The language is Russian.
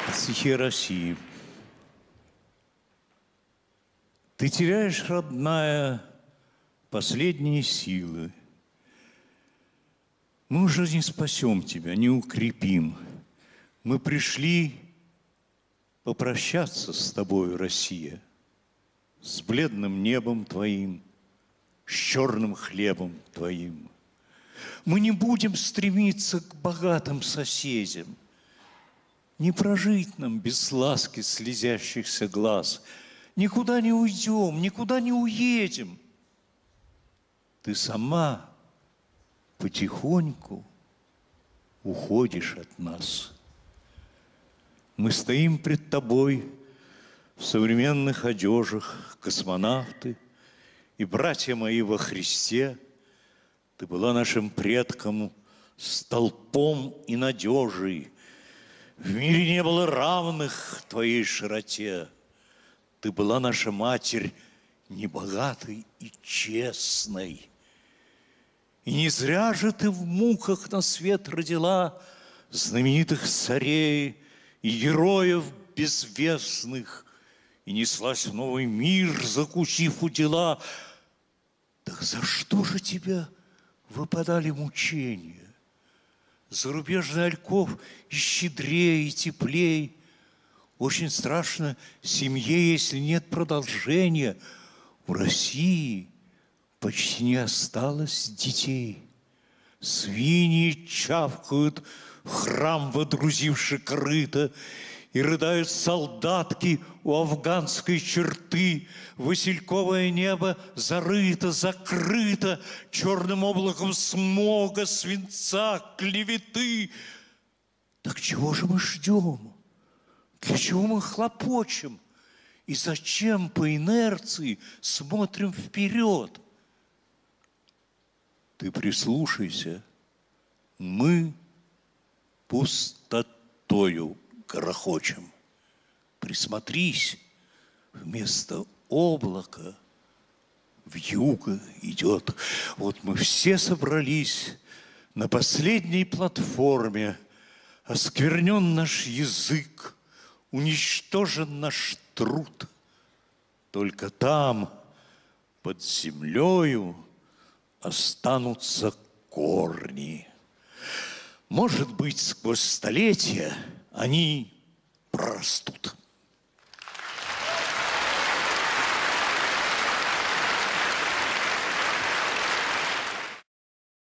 Стихи России. Ты теряешь, родная, последние силы. Мы уже не спасем тебя, не укрепим. Мы пришли попрощаться с тобою, Россия, с бледным небом твоим, с черным хлебом твоим. Мы не будем стремиться к богатым соседям. Не прожить нам без ласки слезящихся глаз. Никуда не уйдем, никуда не уедем. Ты сама потихоньку уходишь от нас. Мы стоим пред тобой в современных одежах, космонавты и братья мои во Христе. Ты была нашим предком столпом и надежей. В мире не было равных твоей широте. Ты была наша матерь небогатой и честной. И не зря же ты в муках на свет родила знаменитых царей и героев безвестных, и неслась в новый мир, закусив у дела. Так за что же тебя выпадали мучения? Зарубежный Альков и щедрее, и теплей. Очень страшно семье, если нет продолжения. В России почти не осталось детей. Свиньи чавкают, в храм водрузивши корыто, и рыдают солдатки у афганской черты. Васильковое небо зарыто, закрыто черным облаком смога, свинца, клеветы. Так чего же мы ждем? Для чего мы хлопочем? И зачем по инерции смотрим вперед? Ты прислушайся, мы пустотою грохочем. Присмотрись, вместо облака вьюга идет. Вот мы все собрались на последней платформе. Осквернен наш язык, уничтожен наш труд. Только там, под землею, останутся корни. Может быть, сквозь столетия они прорастут.